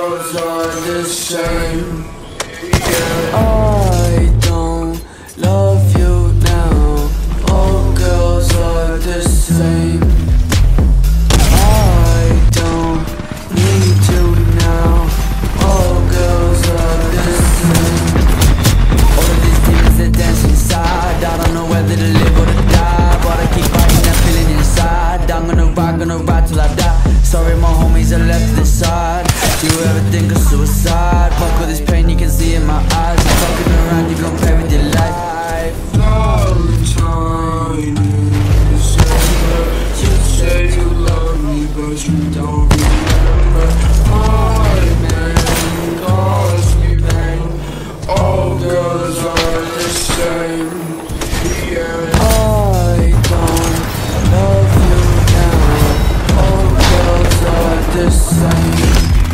girls are the same. I don't love you now. All girls are the same. I don't need you now. All girls are the same. All of these demons that dance inside, I don't know whether to live or to die, but I keep fighting that feeling inside. I'm gonna ride till I die. Sorry my homies are left to the side. Do you ever think of suicide? Fuck with this pain you can see in my eyes. I'm fucking around, you compare with your life. Sometime in December, you say you love me, but you don't remember. My man calls me pain. All girls are the same. Yeah. I don't love you now. All girls are the same.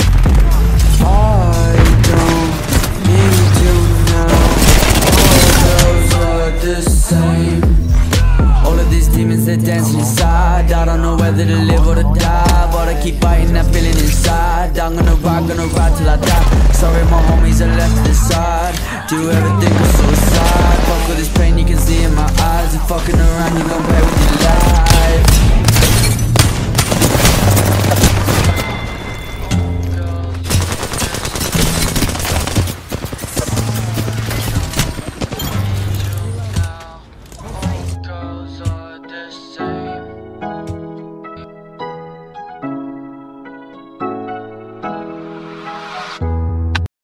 I don't need you now. All girls are the same. All of these demons that dance inside, I don't know whether to live or to die, but I keep fighting that feeling inside. I'm gonna ride till I die. Sorry my homies are left to the side. Do you ever think of suicide? Fuck with this pain you can see in my eyes. And fucking around you gon' pay with your life.